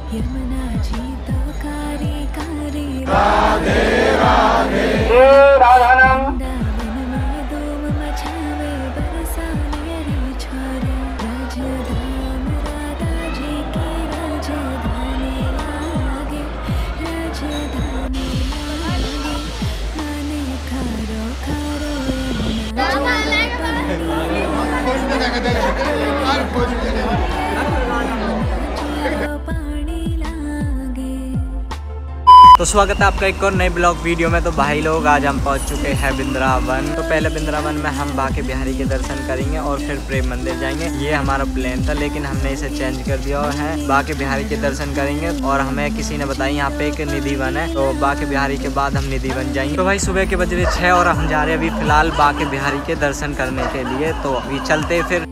यमुना जी तो कारी कारी राधे राधे राधानम वृंदावन में धूम मचावे बरसाने रे छोरे राजधाम राधा जी की राजधानी लागे राजधानी लागे माने खारो खारो पानी लागे। तो स्वागत है आपका एक और नए ब्लॉग वीडियो में। तो भाई लोग आज हम पहुंच चुके हैं वृंदावन। तो पहले वृंदावन में हम बाके बिहारी के दर्शन करेंगे और फिर प्रेम मंदिर जाएंगे। ये हमारा प्लान था, लेकिन हमने इसे चेंज कर दिया है। बाके बिहारी के दर्शन करेंगे और हमें किसी ने बताया यहाँ पे एक निधि वन है, तो बाके बिहारी के बाद हम निधि वन जाएंगे। तो भाई सुबह के बज रहे 6 और हम जा रहे हैं अभी फिलहाल बाके बिहारी के दर्शन करने के लिए। तो अभी चलते फिर।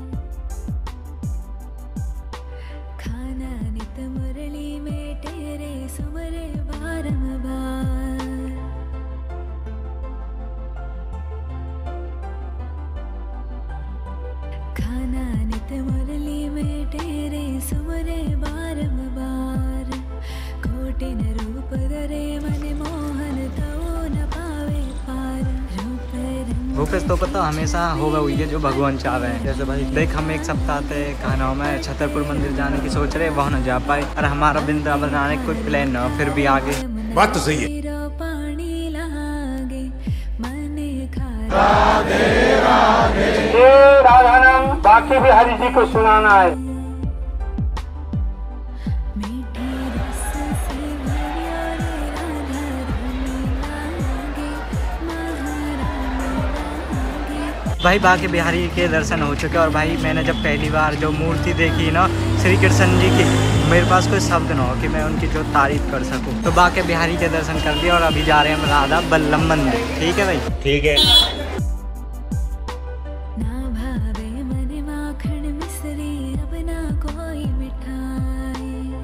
खाना नित मुरली में तेरे सुमरे बारंबार कोटिन रूप धरे मन मोहन तो न पावे पार रूप रंग। भूपेश तो पता हमेशा होगा हुई है जो भगवान चाहे हैं। जैसे भाई देख हम एक सप्ताह से खाना में छतरपुर मंदिर जाने की सोच रहे, वहाँ न जा पाए और हमारा वृंदावन आने का कोई प्लान न, फिर भी आगे बात तो सही है। पानी लागे मने राधे राधे राधानम बाकी बिहारी जी को सुनाना है। मीठी रस से भरियो रे राधा रानी लागे महारानी लागे। भाई बाके बिहारी के दर्शन हो चुके और भाई मैंने जब पहली बार जो मूर्ति देखी ना श्री कृष्ण जी की, मेरे पास कोई शब्द ना हो कि मैं उनकी जो तारीफ कर सकूं। तो बाके बिहारी के दर्शन कर दिया और अभी जा रहे हैं हम राधा बल्लभ मंदिर। ठीक है भाई, ठीक है। ना भावे मन माखन मिश्री अब ना कोई मिठाई।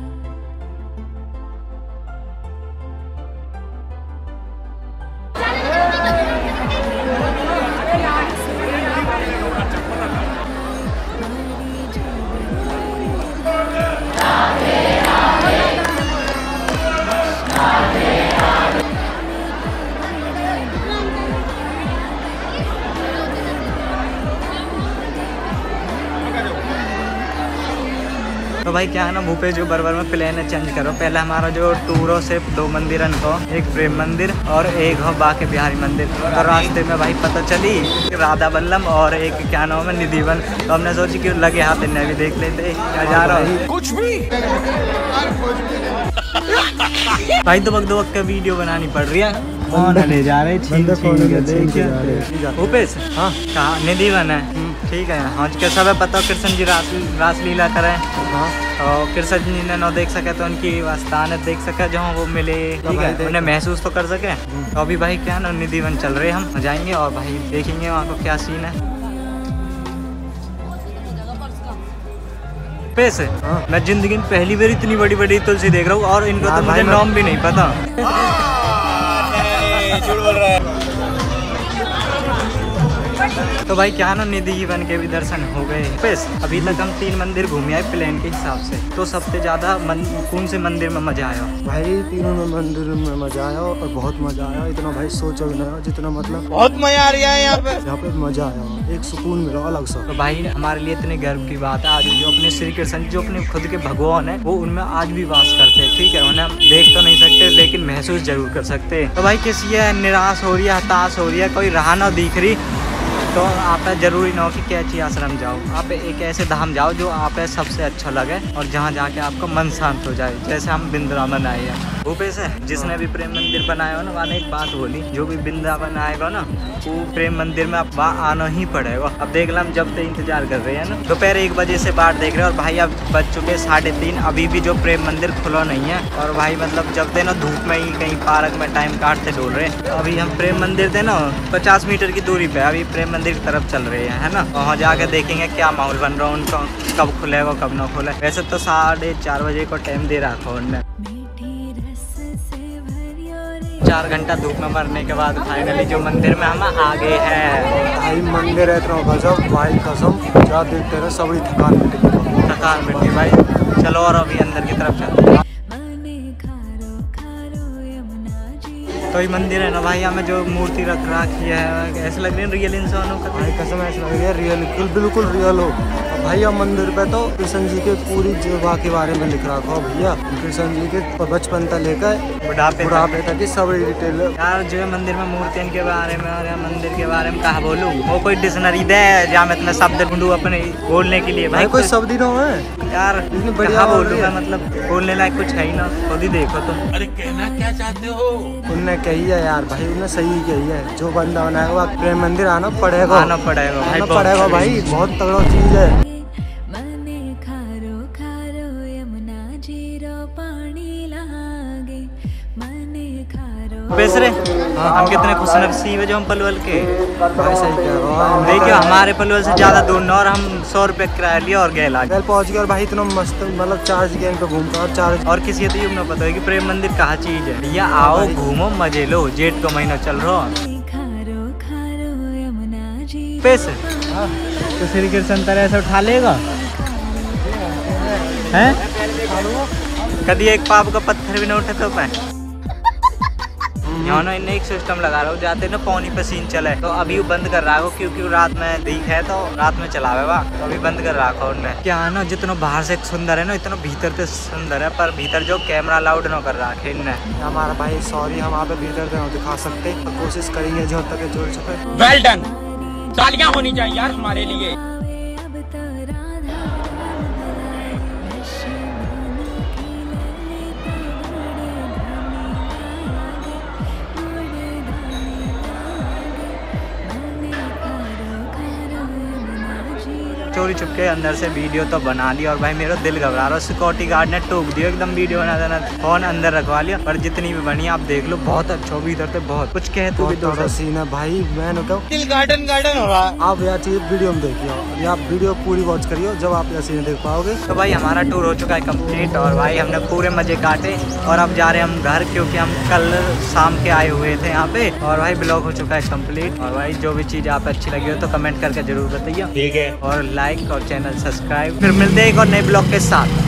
तो भाई क्या है ना भूपेश जो बरबर में प्लान है चेंज करो। पहले हमारा जो टूर हो सिर्फ 2 मंदिरन को, एक प्रेम मंदिर और एक हो बाके बिहारी मंदिर। तो रास्ते में भाई पता चली राधा बल्लभ और एक क्या नाम है निधि वन। तो हमने सोची कि लगे हाथ इन्हें भी देख लेते क्या जा रहा है कुछ भी भाई। तो वक्त वक्त का वीडियो बनानी पड़ रही है। कौन ले जा रहे भूपेश? हाँ कहाँ निधि वन है? ठीक है। हाँ कैसा है पता कृष्ण जी रासलीला करें। हाँ और कृष्ण जी ने न देख सके तो उनकी स्थान देख सके जहाँ वो मिले, ठीक है, उन्हें महसूस तो कर सके। तो अभी भाई क्या ना निधि वन चल रहे हम जाएंगे और भाई देखेंगे वहाँ को क्या सीन है। पैसे मैं जिंदगी में पहली बार इतनी बड़ी बड़ी तुलसी देख रहा हूँ और इनका तो मुझे नाम भी नहीं पता। झूठ बोल रहा है। तो भाई क्या ना निधि वन के भी दर्शन हो गए। अभी तक हम 3 मंदिर घूमे आए प्लान के हिसाब से। तो सबसे ज्यादा कौन से मंदिर में मजा आया? भाई तीनों में मंदिर में मजा आया और बहुत मजा आया। इतना भाई सोचो ना जितना मतलब बहुत मजा आ रहा है यहाँ पे मजा आया, एक सुकून मिला अलग सा। तो भाई हमारे लिए इतने गर्व की बात है आज जो अपने श्री कृष्ण जो अपने खुद के भगवान है वो उनमें आज भी वास करते हैं। ठीक है, उन्हें हम देख तो नहीं सकते लेकिन महसूस जरूर कर सकते हैं। तो भाई किसी है निराश हो रही है, हताश हो रही है, कोई राह ना दिख रही, तो आप जरूरी ना हो कि कैची आश्रम जाओ। आप एक ऐसे धाम जाओ जो आप सबसे अच्छा लगे और जहाँ जाके आपका मन शांत हो जाए, जैसे हम वृंदावन आए हैं। भूपेश है जिसने भी प्रेम मंदिर बनाया हो ना, वहाँ एक बात बोली, जो भी वृंदावन आएगा ना वो प्रेम मंदिर में आप वहाँ आना ही पड़ेगा। अब देख लो हम जब से इंतजार कर रहे हैं ना, दोपहर 1 बजे से बाट देख रहे हैं और भाई अब बज चुके 3:30, अभी भी जो प्रेम मंदिर खुला नहीं है। और भाई मतलब जब थे ना धूप में ही कहीं पार्क में टाइम काटते डोल रहे हैं। अभी हम प्रेम मंदिर थे ना 50 मीटर की दूरी पे, अभी प्रेम मंदिर की तरफ चल रहे हैं, है ना। वहाँ जाके देखेंगे क्या माहौल बन रहा है उनका, कब खुलेगा कब ना खुले। वैसे तो 4:30 बजे को टाइम दे रखा उनने। 4 घंटा धूप में मरने के बाद फाइनली जो मंदिर में हम आ गए हैं। भाई मंदिर है इतना गजब, भाई कसम क्या देखते रहे, सबड़ी थकान मिटी भाई। चलो और अभी अंदर की तरफ चलते हैं। मने खारो खारो यमुना जी। तो ये मंदिर है ना भाई, हमें जो मूर्ति रख रखी है ऐसे लग रही है रियल इंसानों का। भाई कसम ऐसा लग रहा है रियल, बिल्कुल रियल हो। भाई अब मंदिर पे तो कृष्ण जी के पूरी जीवा के बारे में लिख रखा हो भैया। कृष्ण जी के बचपन तक लेकर बुढ़ापे तक की सब डिटेल। यार जो है मंदिर में मूर्तियों के बारे में और मंदिर के बारे में कहा बोलूं, वो कोई डिक्शनरी दे जहाँ मैं इतना शब्द ढूंढूं अपने बोलने के लिए। भाई कोई शब्द ही ना है यार, कहाँ बोलूं मैं, मतलब बोलने लायक कुछ है ही ना। खुद ही देखो तुम। अरे कहना क्या चाहते हो? उनने कही है यार भाई, उन्हें सही कही है। जो बंदा बनाएगा प्रेम मंदिर आना पड़ेगा, आना पड़ेगा भाई, बहुत तगड़ा चीज है। मने खारो खारो यमुना जी रो पानी लागे। मने खारो बेसरे हम कितने खुशनसीब है जो हम पलवल के। भाई सही कह रहा हूँ। देखिए हमारे पलवल से ज्यादा दूर न, और हम 100 रुपये किराया लिया और गए लागे। कल पहुंच गया और भाई इतना मस्त, मतलब 4 जगह पे घूमता और 4। और किसी तो ये ना पता है कि प्रेम मंदिर कहाँ चीज है। भैया आओ घूमो मजे लो, जेठ का महीना चल रहा है। खारो खारो यमुना जी। पैसे तो श्री कृष्ण तरह ऐसे उठा लेगा हैं? कभी एक पाप का पत्थर भी नहीं उठे तो पाए। यहाँ ना इन्हें एक सिस्टम लगा रहा हो, जाते ना पानी पे सीन चले तो अभी वो बंद कर रहा हो, क्योंकि रात में दिख है तो रात में चलावे वा, तो अभी बंद कर रखा उनने। क्या है ना, जितना बाहर से सुंदर है ना इतना भीतर से सुंदर है, पर भीतर जो कैमरा अलाउड ना कर रहा है इनने। हमारा भाई सॉरी, हम आप भीतर नहीं दिखा सकते, तो कोशिश करेंगे जो तक जोड़ सके। वेल डन, तालियां होनी चाहिए यार हमारे लिए। अब तो राधा नशे मन की ललिता गुड़े धानी लागे। मने खारो खारो यमुना जी। चोरी छुपके अंदर से वीडियो तो बना लिया, और भाई मेरा दिल घबरा रहा। सिक्योरिटी गार्ड ने टोक दिया एकदम वीडियो बना देना, फोन अंदर रखवा लिया। पर जितनी भी बनी आप देख लो, बहुत अच्छा भी इधर से बहुत कुछ कहे तो भी बहुत सीन है भाई। मैं कहूँ दिल गार्डन गार्डन हो रहा है। आप यह चीज वीडियो में देखियो, या आप वीडियो पूरी वॉच करियो, जब आप यह सीन देख पाओगे। तो भाई हमारा टूर हो चुका है कंप्लीट, और भाई हमने पूरे मजे काटे, और अब जा रहे हैं हम घर, क्योंकि हम कल शाम के आए हुए थे यहाँ पे। और भाई ब्लॉग हो चुका है कंप्लीट। और भाई जो भी चीज़ आप अच्छी लगी हो तो कमेंट करके जरूर बताइए, ठीक है। और लाइक और चैनल सब्सक्राइब। फिर मिलते हैं एक और नए ब्लॉग के साथ।